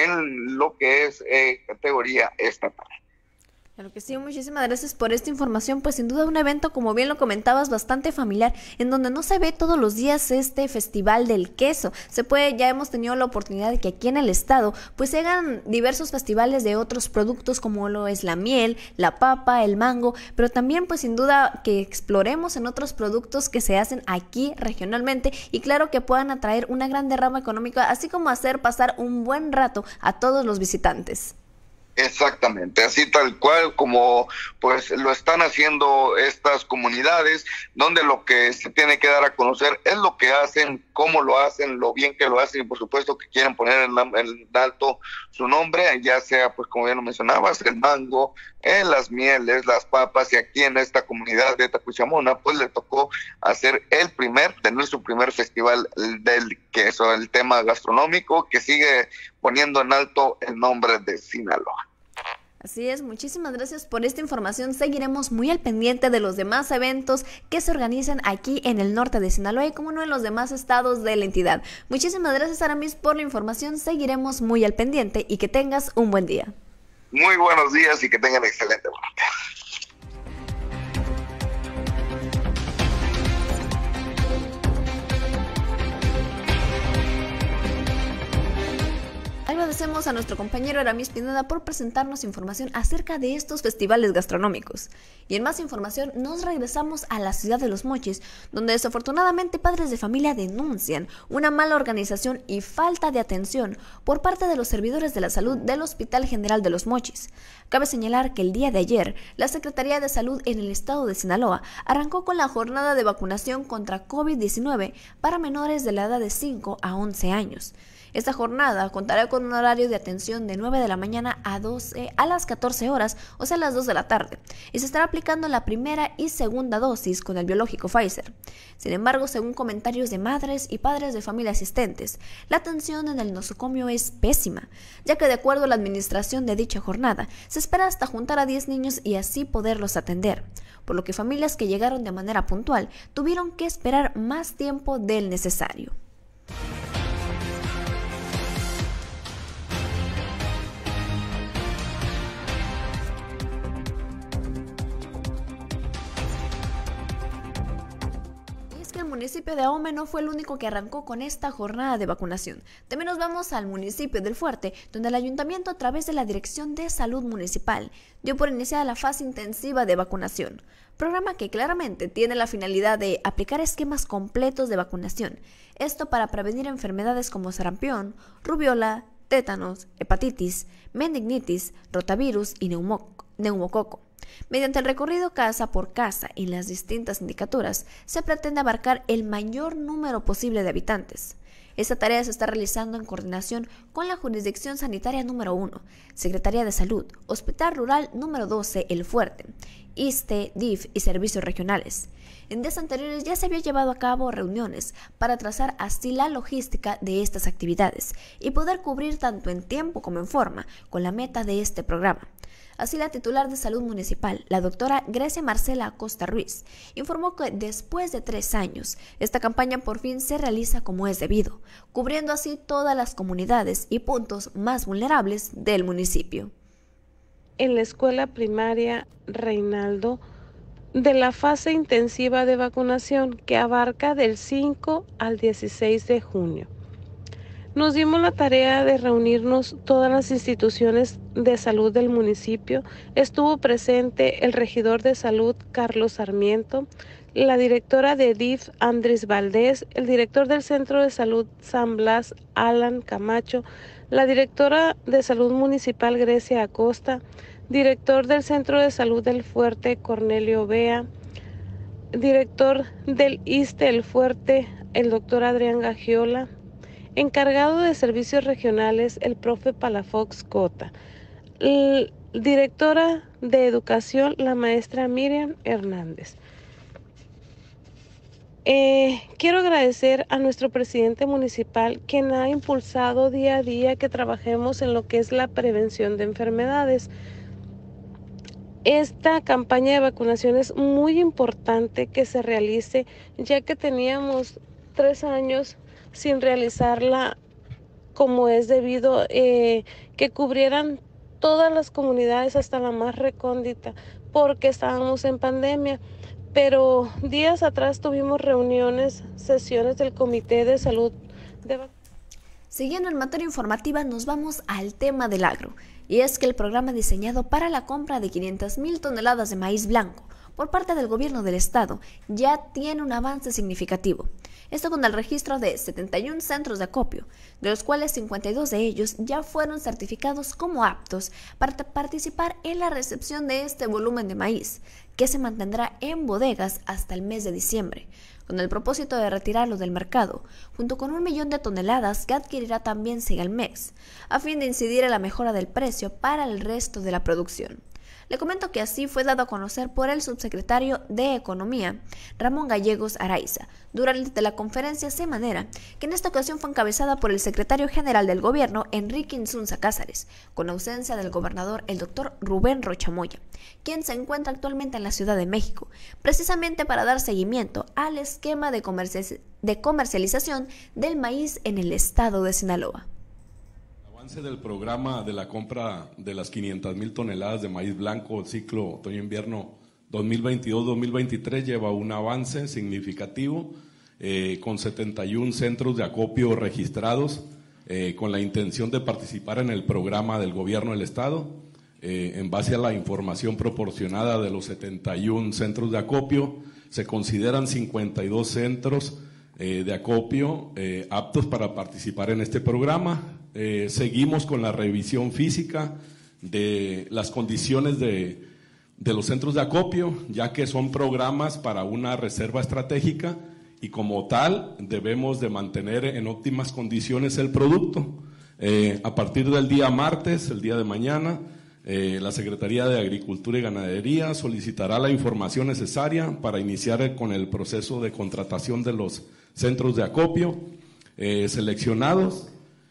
en lo que es eh, categoría estatal. Claro que sí, muchísimas gracias por esta información, pues sin duda un evento, como bien lo comentabas, bastante familiar, en donde no se ve todos los días este festival del queso. Se puede, ya hemos tenido la oportunidad de que aquí en el estado, pues se hagan diversos festivales de otros productos como lo es la miel, la papa, el mango, pero también pues sin duda que exploremos en otros productos que se hacen aquí regionalmente y claro que puedan atraer una gran derrama económica, así como hacer pasar un buen rato a todos los visitantes. Exactamente, así tal cual como pues lo están haciendo estas comunidades, donde lo que se tiene que dar a conocer es lo que hacen, cómo lo hacen, lo bien que lo hacen y por supuesto que quieren poner en, en alto su nombre, ya sea pues como bien lo mencionabas, el mango, eh, las mieles, las papas, y aquí en esta comunidad de Tacuichamona pues le tocó hacer el primer, tener su primer festival del queso, el tema gastronómico que sigue poniendo en alto el nombre de Sinaloa. Así es, muchísimas gracias por esta información. Seguiremos muy al pendiente de los demás eventos que se organizan aquí en el norte de Sinaloa y como no en los demás estados de la entidad. Muchísimas gracias, Aramis, por la información. Seguiremos muy al pendiente y que tengas un buen día. Muy buenos días y que tengan excelente día. Agradecemos a nuestro compañero Aramis Pineda por presentarnos información acerca de estos festivales gastronómicos. Y en más información nos regresamos a la ciudad de Los Mochis, donde desafortunadamente padres de familia denuncian una mala organización y falta de atención por parte de los servidores de la salud del Hospital General de Los Mochis. Cabe señalar que el día de ayer, la Secretaría de Salud en el estado de Sinaloa arrancó con la jornada de vacunación contra COVID diecinueve para menores de la edad de cinco a once años. Esta jornada contará con un horario de atención de nueve de la mañana a doce a las catorce horas, o sea, a las dos de la tarde, y se estará aplicando la primera y segunda dosis con el biológico Pfizer. Sin embargo, según comentarios de madres y padres de familia asistentes, la atención en el nosocomio es pésima, ya que de acuerdo a la administración de dicha jornada, se espera hasta juntar a diez niños y así poderlos atender, por lo que familias que llegaron de manera puntual tuvieron que esperar más tiempo del necesario. El municipio de Ahome no fue el único que arrancó con esta jornada de vacunación. También nos vamos al municipio del Fuerte, donde el ayuntamiento, a través de la Dirección de Salud Municipal, dio por iniciada la fase intensiva de vacunación, programa que claramente tiene la finalidad de aplicar esquemas completos de vacunación, esto para prevenir enfermedades como sarampión, rubiola, tétanos, hepatitis, meningitis, rotavirus y neumococo. Mediante el recorrido casa por casa en las distintas sindicaturas, se pretende abarcar el mayor número posible de habitantes. Esta tarea se está realizando en coordinación con la Jurisdicción Sanitaria número uno, Secretaría de Salud, Hospital Rural número doce, El Fuerte, ISSSTE, D I F y servicios regionales. En días anteriores ya se había llevado a cabo reuniones para trazar así la logística de estas actividades y poder cubrir tanto en tiempo como en forma con la meta de este programa. Así, la titular de Salud Municipal, la doctora Grecia Marcela Acosta Ruiz, informó que después de tres años, esta campaña por fin se realiza como es debido, cubriendo así todas las comunidades y puntos más vulnerables del municipio. En la escuela primaria Reinaldo, de la fase intensiva de vacunación que abarca del cinco al dieciséis de junio. Nos dimos la tarea de reunirnos todas las instituciones de salud del municipio. Estuvo presente el regidor de salud, Carlos Sarmiento, la directora de D I F, Andrés Valdés, el director del Centro de Salud San Blas, Alan Camacho, la directora de salud municipal, Grecia Acosta, director del Centro de Salud del Fuerte, Cornelio Bea, director del ISSSTE El Fuerte, el doctor Adrián Gagiola, encargado de servicios regionales, el profe Palafox Cota, L- directora de educación, la maestra Miriam Hernández. Eh, quiero agradecer a nuestro presidente municipal, quien ha impulsado día a día que trabajemos en lo que es la prevención de enfermedades. Esta campaña de vacunación es muy importante que se realice, ya que teníamos tres años sin realizarla como es debido, eh, que cubrieran todas las comunidades hasta la más recóndita, porque estábamos en pandemia. Pero días atrás tuvimos reuniones, sesiones del Comité de Salud de Vacunación. Siguiendo en materia informativa, nos vamos al tema del agro, y es que el programa diseñado para la compra de quinientas mil toneladas de maíz blanco por parte del gobierno del estado ya tiene un avance significativo. Esto con el registro de setenta y un centros de acopio, de los cuales cincuenta y dos de ellos ya fueron certificados como aptos para participar en la recepción de este volumen de maíz, que se mantendrá en bodegas hasta el mes de diciembre, con el propósito de retirarlo del mercado, junto con un millón de toneladas que adquirirá también Segalmex, a fin de incidir en la mejora del precio para el resto de la producción. Le comento que así fue dado a conocer por el subsecretario de Economía, Ramón Gallegos Araiza, durante la conferencia semanera, que en esta ocasión fue encabezada por el secretario general del gobierno, Enrique Insunza Cázares, con ausencia del gobernador, el doctor Rubén Rocha Moya, quien se encuentra actualmente en la Ciudad de México, precisamente para dar seguimiento al esquema de, comerci- de comercialización del maíz en el estado de Sinaloa. Avance del programa de la compra de las quinientas mil toneladas de maíz blanco, el ciclo otoño-invierno dos mil veintidós dos mil veintitrés lleva un avance significativo eh, con setenta y un centros de acopio registrados eh, con la intención de participar en el programa del gobierno del estado. Eh, en base a la información proporcionada de los setenta y un centros de acopio, se consideran cincuenta y dos centros eh, de acopio eh, aptos para participar en este programa. Eh, seguimos con la revisión física de las condiciones de, de los centros de acopio, ya que son programas para una reserva estratégica y como tal debemos de mantener en óptimas condiciones el producto. Eh, a partir del día martes, el día de mañana, eh, la Secretaría de Agricultura y Ganadería solicitará la información necesaria para iniciar con el proceso de contratación de los centros de acopio eh, seleccionados.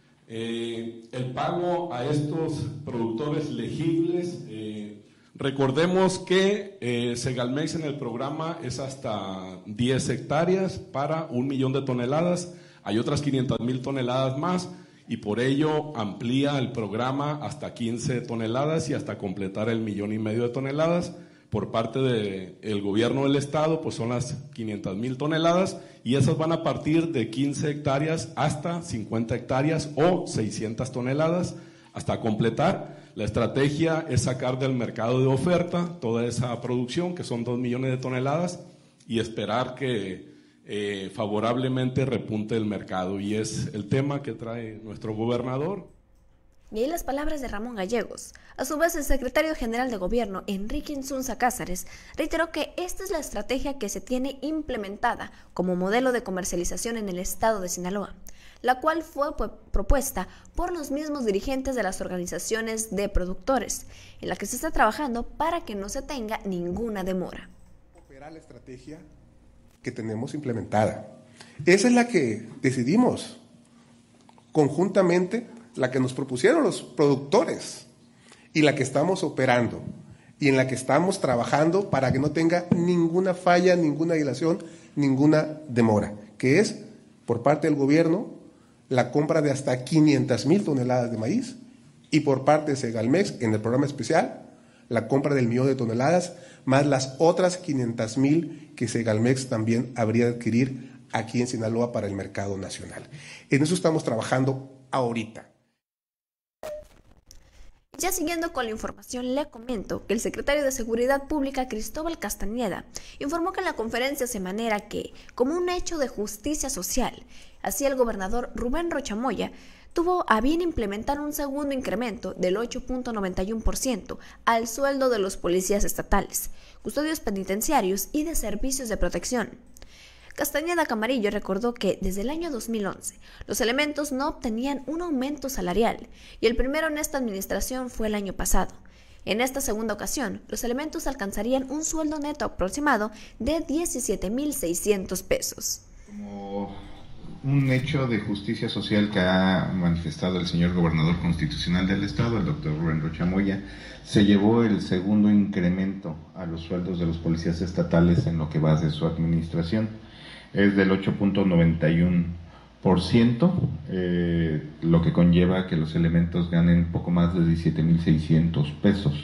Eh, el pago a estos productores legibles, eh, recordemos que eh, Segalmex en el programa es hasta diez hectáreas para un millón de toneladas, hay otras quinientas mil toneladas más y por ello amplía el programa hasta quince toneladas y hasta completar el millón y medio de toneladas. Por parte del gobierno del estado, pues son las quinientas mil toneladas y esas van a partir de quince hectáreas hasta cincuenta hectáreas o seiscientas toneladas hasta completar. La estrategia es sacar del mercado de oferta toda esa producción, que son dos millones de toneladas, y esperar que eh, favorablemente repunte el mercado. Y es el tema que trae nuestro gobernador. Y ahí las palabras de Ramón Gallegos. A su vez, el secretario general de Gobierno, Enrique Insunza Cázares, reiteró que esta es la estrategia que se tiene implementada como modelo de comercialización en el estado de Sinaloa, la cual fue propuesta por los mismos dirigentes de las organizaciones de productores, en la que se está trabajando para que no se tenga ninguna demora. Operar la estrategia que tenemos implementada. Esa es la que decidimos conjuntamente, la que nos propusieron los productores y la que estamos operando y en la que estamos trabajando para que no tenga ninguna falla, ninguna dilación, ninguna demora, que es por parte del gobierno la compra de hasta quinientas mil toneladas de maíz y por parte de Segalmex en el programa especial la compra del millón de toneladas más las otras quinientas mil que Segalmex también habría de adquirir aquí en Sinaloa para el mercado nacional. En eso estamos trabajando ahorita. Ya siguiendo con la información, le comento que el secretario de Seguridad Pública, Cristóbal Castañeda, informó que en la conferencia semanera que, como un hecho de justicia social, así el gobernador Rubén Rocha Moya tuvo a bien implementar un segundo incremento del ocho punto noventa y uno por ciento al sueldo de los policías estatales, custodios penitenciarios y de servicios de protección. Castañeda Camarillo recordó que desde el año dos mil once los elementos no obtenían un aumento salarial y el primero en esta administración fue el año pasado. En esta segunda ocasión, los elementos alcanzarían un sueldo neto aproximado de diecisiete mil seiscientos pesos. Como un hecho de justicia social que ha manifestado el señor gobernador constitucional del estado, el doctor Rubén Rocha Moya, se llevó el segundo incremento a los sueldos de los policías estatales en lo que va de su administración. Es del ocho punto noventa y uno por ciento, eh, lo que conlleva que los elementos ganen poco más de diecisiete mil seiscientos pesos.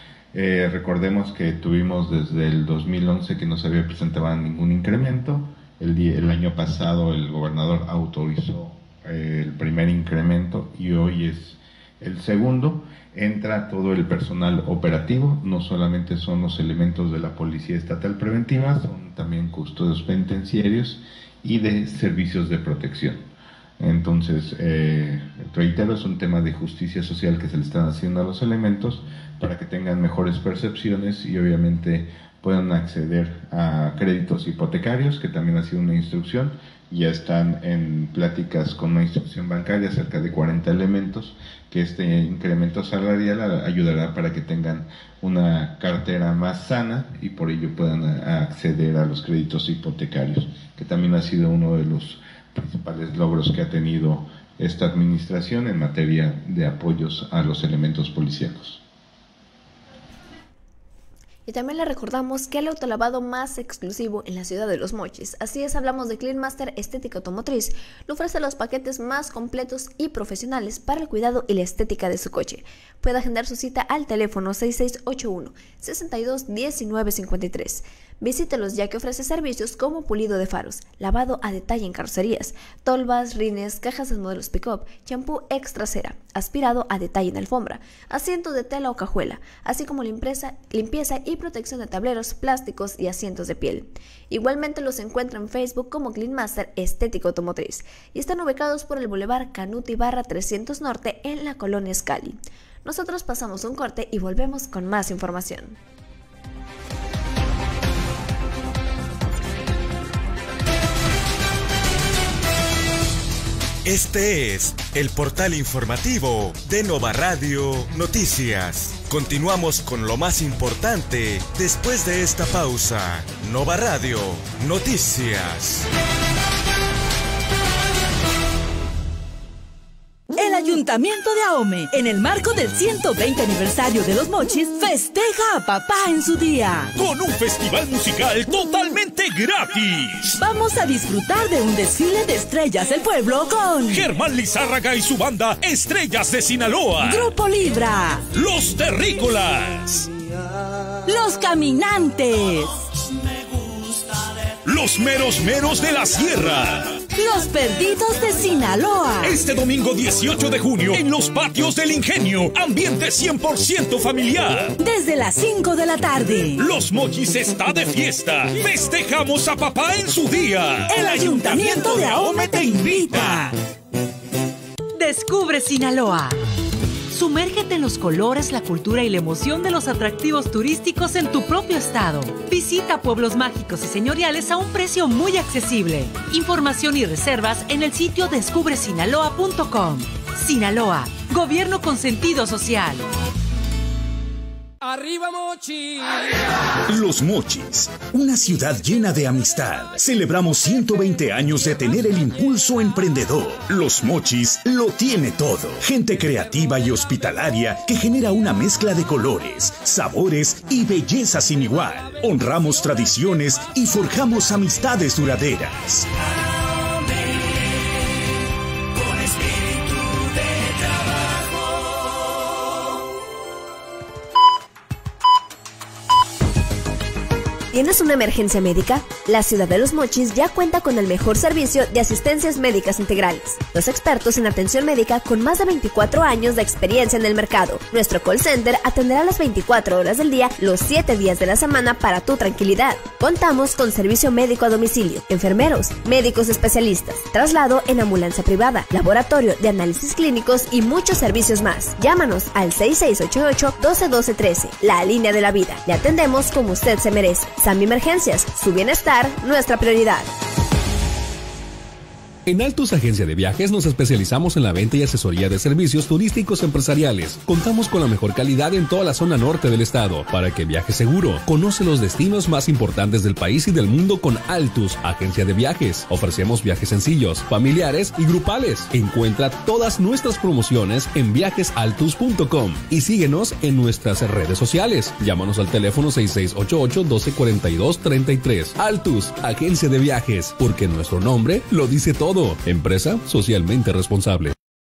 Eh, recordemos que tuvimos desde el dos mil once que no se había presentado ningún incremento. El, día, el año pasado el gobernador autorizó eh, el primer incremento y hoy es el segundo. Entra todo el personal operativo, no solamente son los elementos de la Policía Estatal Preventiva, son también custodios penitenciarios y de servicios de protección. Entonces, eh, reitero, es un tema de justicia social que se le están haciendo a los elementos para que tengan mejores percepciones y obviamente puedan acceder a créditos hipotecarios, que también ha sido una instrucción. Ya están en pláticas con una institución bancaria, cerca de cuarenta elementos, que este incremento salarial ayudará para que tengan una cartera más sana y por ello puedan acceder a los créditos hipotecarios, que también ha sido uno de los principales logros que ha tenido esta administración en materia de apoyos a los elementos policíacos. Y también le recordamos que el autolavado más exclusivo en la ciudad de Los Mochis, así es, hablamos de Clean Master Estética Automotriz, le ofrece los paquetes más completos y profesionales para el cuidado y la estética de su coche. Puede agendar su cita al teléfono seis seis ocho uno, seis dos uno nueve cinco tres. Visítelos ya que ofrece servicios como pulido de faros, lavado a detalle en carrocerías, tolvas, rines, cajas de modelos pick-up, champú extra cera, aspirado a detalle en alfombra, asientos de tela o cajuela, así como limpieza, limpieza y protección de tableros, plásticos y asientos de piel. Igualmente los encuentra en Facebook como Clean Master Estética Automotriz y están ubicados por el Boulevard Canuti Barra trescientos Norte en la colonia Escali. Nosotros pasamos un corte y volvemos con más información. Este es el portal informativo de Nova Radio Noticias. Continuamos con lo más importante después de esta pausa. Nova Radio Noticias. El Ayuntamiento de Ahome, en el marco del ciento veinte aniversario de Los Mochis, festeja a papá en su día. Con un festival musical totalmente gratis. Vamos a disfrutar de un desfile de estrellas del pueblo con Germán Lizárraga y su banda Estrellas de Sinaloa. Grupo Libra. Los Terrícolas. Los Caminantes. Los Meros Meros de la Sierra. Los Perdidos de Sinaloa. Este domingo dieciocho de junio en los patios del Ingenio. Ambiente cien por ciento familiar. Desde las cinco de la tarde. Los Mochis está de fiesta. Festejamos a papá en su día. El Ayuntamiento de Ahome te invita. Descubre Sinaloa. Sumérgete en los colores, la cultura y la emoción de los atractivos turísticos en tu propio estado. Visita pueblos mágicos y señoriales a un precio muy accesible. Información y reservas en el sitio descubre sinaloa punto com. Sinaloa, gobierno con sentido social. ¡Arriba, Mochis! Los Mochis, una ciudad llena de amistad. Celebramos ciento veinte años de tener el impulso emprendedor. Los Mochis lo tiene todo. Gente creativa y hospitalaria que genera una mezcla de colores, sabores y belleza sin igual. Honramos tradiciones y forjamos amistades duraderas. ¿Tienes una emergencia médica? La ciudad de Los Mochis ya cuenta con el mejor servicio de asistencias médicas integrales. Los expertos en atención médica con más de veinticuatro años de experiencia en el mercado. Nuestro call center atenderá las veinticuatro horas del día, los siete días de la semana para tu tranquilidad. Contamos con servicio médico a domicilio, enfermeros, médicos especialistas, traslado en ambulancia privada, laboratorio de análisis clínicos y muchos servicios más. Llámanos al seis seis ocho ocho, uno dos uno dos uno tres, la línea de la vida. Le atendemos como usted se merece. Sammy Emergencias, su bienestar, nuestra prioridad. En Altus Agencia de Viajes nos especializamos en la venta y asesoría de servicios turísticos empresariales. Contamos con la mejor calidad en toda la zona norte del estado. Para que viajes seguro, conoce los destinos más importantes del país y del mundo con Altus Agencia de Viajes. Ofrecemos viajes sencillos, familiares y grupales. Encuentra todas nuestras promociones en viajes altus punto com y síguenos en nuestras redes sociales. Llámanos al teléfono seis seis ocho ocho, uno dos cuatro dos, tres tres. Altus Agencia de Viajes, porque nuestro nombre lo dice todo. Empresa socialmente responsable.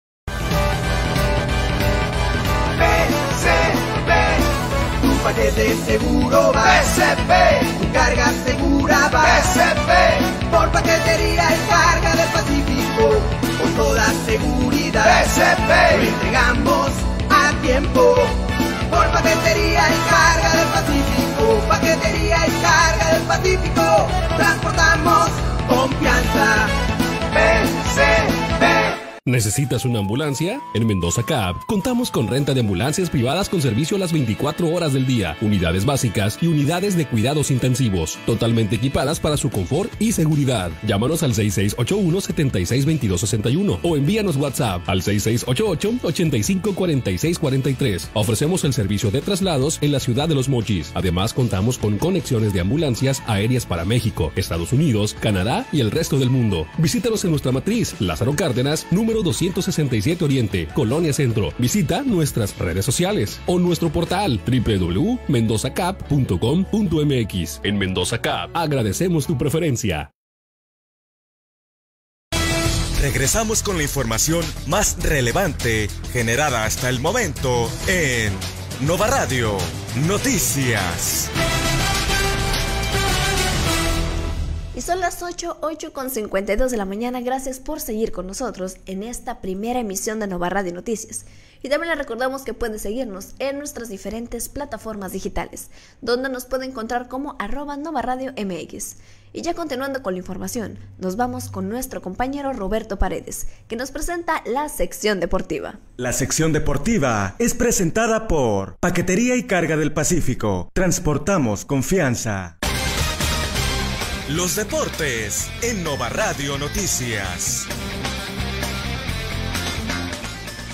P C P, tu paquete seguro va. P C P, tu carga segura va. P C P, por paquetería y carga del Pacífico, con toda seguridad. P C P, lo entregamos a tiempo. Por paquetería y carga del Pacífico, paquetería y carga del Pacífico, transportamos confianza. P C P. ¿Necesitas una ambulancia? En Mendoza Cab contamos con renta de ambulancias privadas con servicio a las veinticuatro horas del día, unidades básicas y unidades de cuidados intensivos, totalmente equipadas para su confort y seguridad. Llámanos al seis seis ocho uno, siete seis dos dos seis uno o envíanos WhatsApp al seis seis ocho ocho, ocho cinco cuatro seis cuatro tres. Ofrecemos el servicio de traslados en la ciudad de Los Mochis. Además, contamos con conexiones de ambulancias aéreas para México, Estados Unidos, Canadá y el resto del mundo. Visítanos en nuestra matriz, Lázaro Cárdenas, número doscientos sesenta y siete Oriente, Colonia Centro. Visita nuestras redes sociales o nuestro portal doble u doble u doble u punto mendoza cap punto com punto m x. En Mendoza Cap agradecemos tu preferencia. Regresamos con la información más relevante generada hasta el momento en Nova Radio Noticias. Y son las ocho, ocho con cincuenta y dos de la mañana. Gracias por seguir con nosotros en esta primera emisión de Nova Radio Noticias. Y también les recordamos que pueden seguirnos en nuestras diferentes plataformas digitales, donde nos pueden encontrar como arroba Nova Radio M X. Y ya continuando con la información, nos vamos con nuestro compañero Roberto Paredes, que nos presenta la sección deportiva. La sección deportiva es presentada por Paquetería y Carga del Pacífico. Transportamos confianza. Los deportes en Nova Radio Noticias.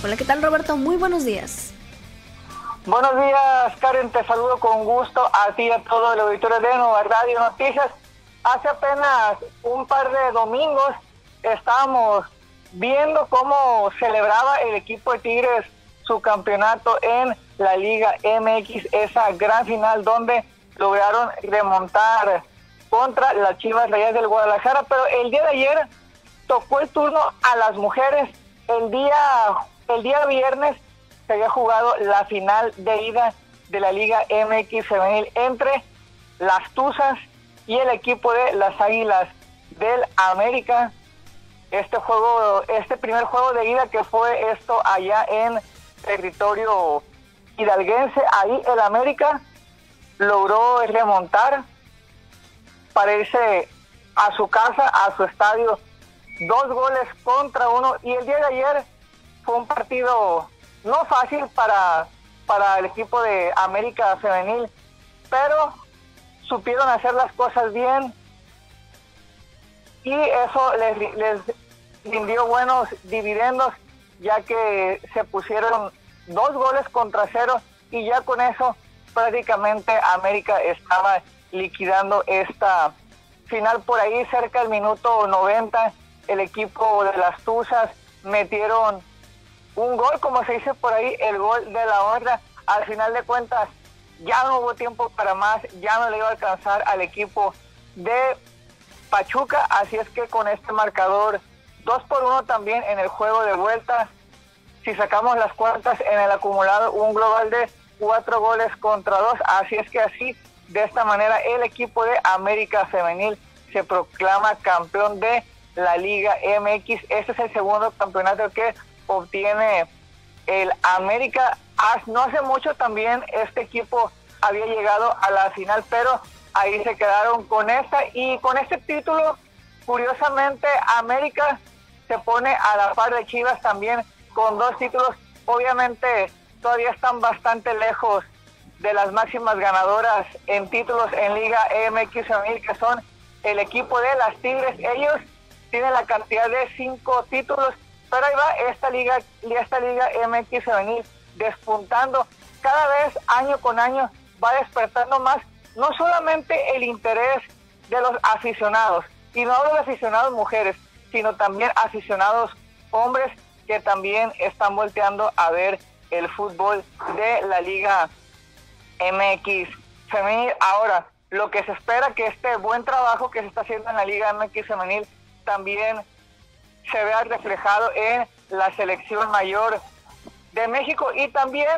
Hola, ¿qué tal, Roberto? Muy buenos días. Buenos días, Karen, te saludo con gusto a ti y a todo el auditorio de Nueva Radio Noticias. Hace apenas un par de domingos estábamos viendo cómo celebraba el equipo de Tigres su campeonato en la Liga M X, esa gran final donde lograron remontar contra las Chivas Rayadas del Guadalajara, pero el día de ayer tocó el turno a las mujeres. El día, el día viernes se había jugado la final de ida de la Liga M X femenil entre las Tuzas y el equipo de las Águilas del América. Este juego, este primer juego de ida que fue esto allá en territorio hidalguense, ahí el América logró remontar para irse a su casa, a su estadio, dos goles contra uno, y el día de ayer fue un partido no fácil para, para el equipo de América femenil, pero supieron hacer las cosas bien y eso les, les rindió buenos dividendos, ya que se pusieron dos goles contra cero y ya con eso prácticamente América estaba liquidando esta final. Por ahí cerca del minuto noventa el equipo de las Tuzas metieron un gol, como se dice por ahí, el gol de la honra. Al final de cuentas ya no hubo tiempo para más, ya no le iba a alcanzar al equipo de Pachuca, así es que con este marcador dos por uno también en el juego de vuelta, si sacamos las cuentas en el acumulado, un global de cuatro goles contra dos, así es que así, de esta manera, el equipo de América femenil se proclama campeón de la Liga M X. Este es el segundo campeonato que obtiene el América. No hace mucho también este equipo había llegado a la final, pero ahí se quedaron con esta, y con este título, curiosamente, América se pone a la par de Chivas también con dos títulos. Obviamente todavía están bastante lejos de las máximas ganadoras en títulos en Liga M X femenil, que son el equipo de las Tigres. Ellos tienen la cantidad de cinco títulos, pero ahí va esta liga, esta Liga M X femenil despuntando cada vez, año con año, va despertando más, no solamente el interés de los aficionados, y no de los aficionados mujeres, sino también aficionados hombres que también están volteando a ver el fútbol de la Liga M X femenil. Ahora, lo que se espera que este buen trabajo que se está haciendo en la Liga M X femenil también se vea reflejado en la selección mayor de México, y también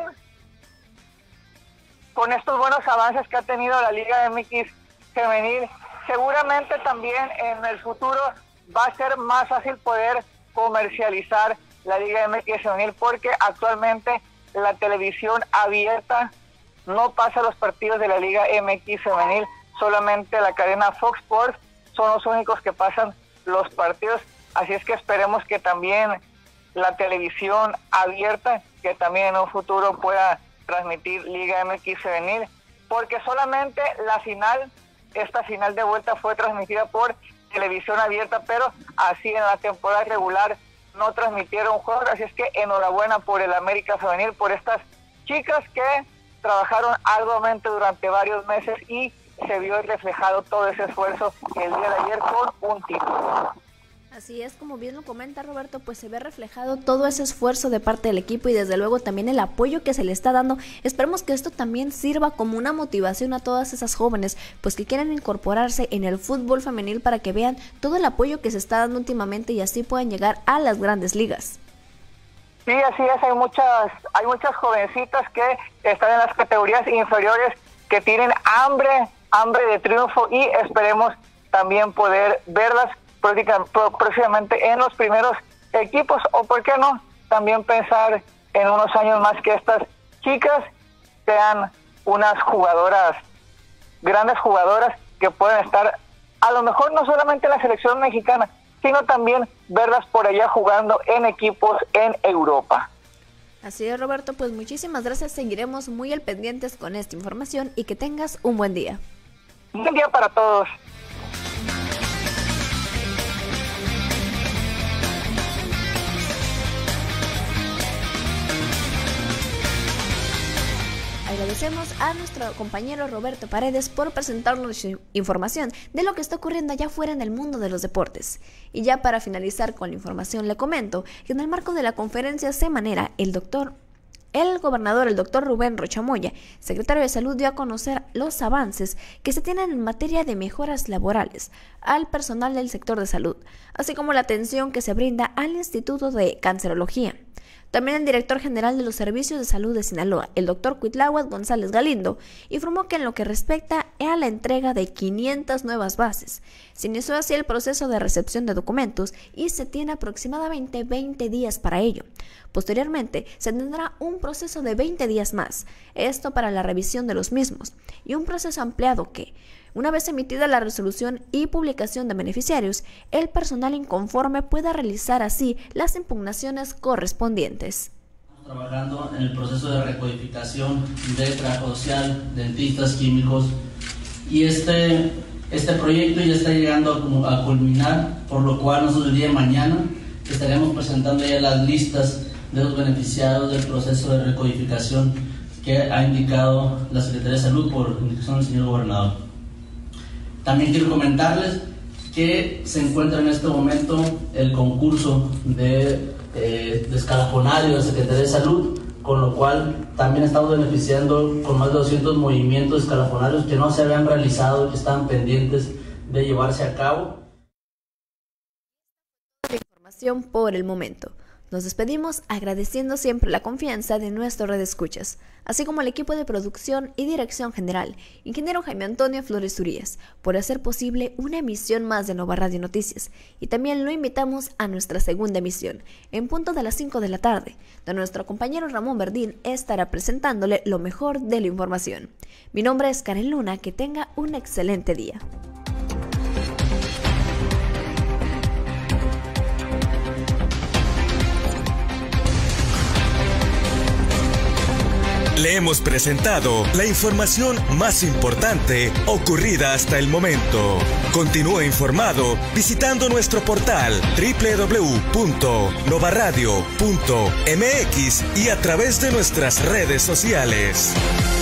con estos buenos avances que ha tenido la Liga M X femenil, seguramente también en el futuro va a ser más fácil poder comercializar la Liga M X femenil, porque actualmente la televisión abierta no pasa los partidos de la Liga M X femenil, solamente la cadena Fox Sports son los únicos que pasan los partidos, así es que esperemos que también la televisión abierta, que también en un futuro pueda transmitir Liga M X femenil, porque solamente la final, esta final de vuelta fue transmitida por televisión abierta, pero así en la temporada regular no transmitieron juegos, así es que enhorabuena por el América femenil, por estas chicas que trabajaron arduamente durante varios meses y se vio reflejado todo ese esfuerzo el día de ayer con un título. Así es, como bien lo comenta Roberto, pues se ve reflejado todo ese esfuerzo de parte del equipo y desde luego también el apoyo que se le está dando. Esperemos que esto también sirva como una motivación a todas esas jóvenes pues que quieren incorporarse en el fútbol femenil para que vean todo el apoyo que se está dando últimamente y así puedan llegar a las grandes ligas. Sí, así es, hay muchas, hay muchas jovencitas que están en las categorías inferiores que tienen hambre, hambre de triunfo, y esperemos también poder verlas próximamente en los primeros equipos, o por qué no, también pensar en unos años más que estas chicas sean unas jugadoras, grandes jugadoras que pueden estar a lo mejor no solamente en la selección mexicana, sino también verlas por allá jugando en equipos en Europa. Así es, Roberto, pues muchísimas gracias, seguiremos muy al pendientes con esta información y que tengas un buen día. Un buen día para todos. agradecemos a nuestro compañero Roberto Paredes por presentarnos información de lo que está ocurriendo allá afuera en el mundo de los deportes. Y ya para finalizar con la información, le comento que en el marco de la conferencia semanera, el doctor El gobernador, el doctor Rubén Rocha Moya, secretario de Salud, dio a conocer los avances que se tienen en materia de mejoras laborales al personal del sector de salud, así como la atención que se brinda al Instituto de Cancerología. También el director general de los Servicios de Salud de Sinaloa, el doctor Cuitláhuac González Galindo, informó que en lo que respecta a la entrega de quinientas nuevas bases, se inició así el proceso de recepción de documentos y se tiene aproximadamente veinte días para ello. Posteriormente, se tendrá un proceso de veinte días más, esto para la revisión de los mismos, y un proceso ampliado que, una vez emitida la resolución y publicación de beneficiarios, el personal inconforme pueda realizar así las impugnaciones correspondientes. Estamos trabajando en el proceso de recodificación de trabajo social, dentistas, químicos, y este, este proyecto ya está llegando a, a culminar, por lo cual nosotros el día de mañana estaremos presentando ya las listas de los beneficiados del proceso de recodificación que ha indicado la Secretaría de Salud por indicación del señor gobernador. También quiero comentarles que se encuentra en este momento el concurso de, eh, de escalafonario de la Secretaría de Salud, con lo cual también estamos beneficiando con más de doscientos movimientos escalafonarios que no se habían realizado y que estaban pendientes de llevarse a cabo. Información por el momento. Nos despedimos agradeciendo siempre la confianza de nuestro redescuchas, así como al equipo de producción y dirección general, ingeniero Jaime Antonio Flores Urías, por hacer posible una emisión más de Nova Radio Noticias, y también lo invitamos a nuestra segunda emisión, en punto de las cinco de la tarde, donde nuestro compañero Ramón Verdín estará presentándole lo mejor de la información. Mi nombre es Karen Luna, que tenga un excelente día. Le hemos presentado la información más importante ocurrida hasta el momento. Continúe informado visitando nuestro portal doble u doble u doble u punto nova radio punto m x y a través de nuestras redes sociales.